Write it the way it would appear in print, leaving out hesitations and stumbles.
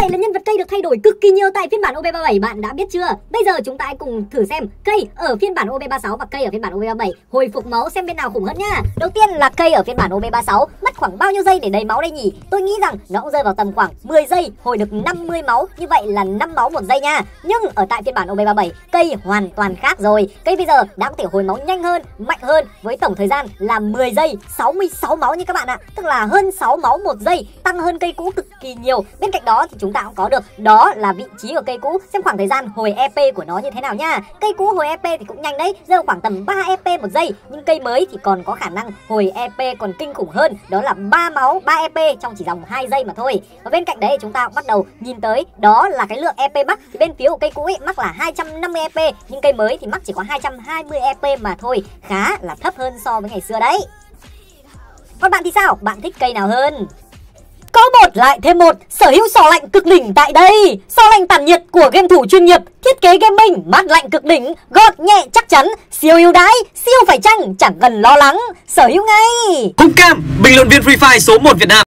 vậy là nhân vật cây được thay đổi cực kỳ nhiều tại phiên bản OB37, bạn đã biết chưa? Bây giờ chúng ta hãy cùng thử xem cây ở phiên bản OB36 và cây ở phiên bản OB37 hồi phục máu xem bên nào khủng hơn nhá. Đầu tiên là cây ở phiên bản OB36, mất khoảng bao nhiêu giây để đầy máu đây nhỉ? Tôi nghĩ rằng nó cũng rơi vào tầm khoảng 10 giây hồi được 50 máu, như vậy là 5 máu một giây nha. Nhưng ở tại phiên bản OB37, cây hoàn toàn khác rồi. Cây bây giờ đã có thể hồi máu nhanh hơn, mạnh hơn với tổng thời gian là 10 giây, 66 máu như các bạn ạ. Tức là hơn 6 máu một giây, tăng hơn cây cũ cực kỳ nhiều. Bên cạnh đó thì chúng ta cũng có được đó là vị trí của cây cũ, xem khoảng thời gian hồi EP của nó như thế nào nha. Cây cũ hồi EP thì cũng nhanh đấy, rơi khoảng tầm 3 EP một giây, nhưng cây mới thì còn có khả năng hồi EP còn kinh khủng hơn, đó là 3 máu 3 EP trong chỉ vòng 2 giây mà thôi. Và bên cạnh đấy chúng ta cũng bắt đầu nhìn tới đó là cái lượng EP mắc, thì bên phía của cây cũ ấy mắc là 250 EP, nhưng cây mới thì mắc chỉ có 220 EP mà thôi, khá là thấp hơn so với ngày xưa đấy. Còn bạn thì sao? Bạn thích cây nào hơn? Có một lại thêm một, sở hữu xò lạnh cực đỉnh tại đây. Xò lạnh tản nhiệt của game thủ chuyên nghiệp, thiết kế gaming, mát lạnh cực đỉnh, gọt nhẹ chắc chắn, siêu ưu đãi, siêu phải chăng, chẳng cần lo lắng, sở hữu ngay. Hùng Cam, bình luận viên Free Fire số 1 Việt Nam.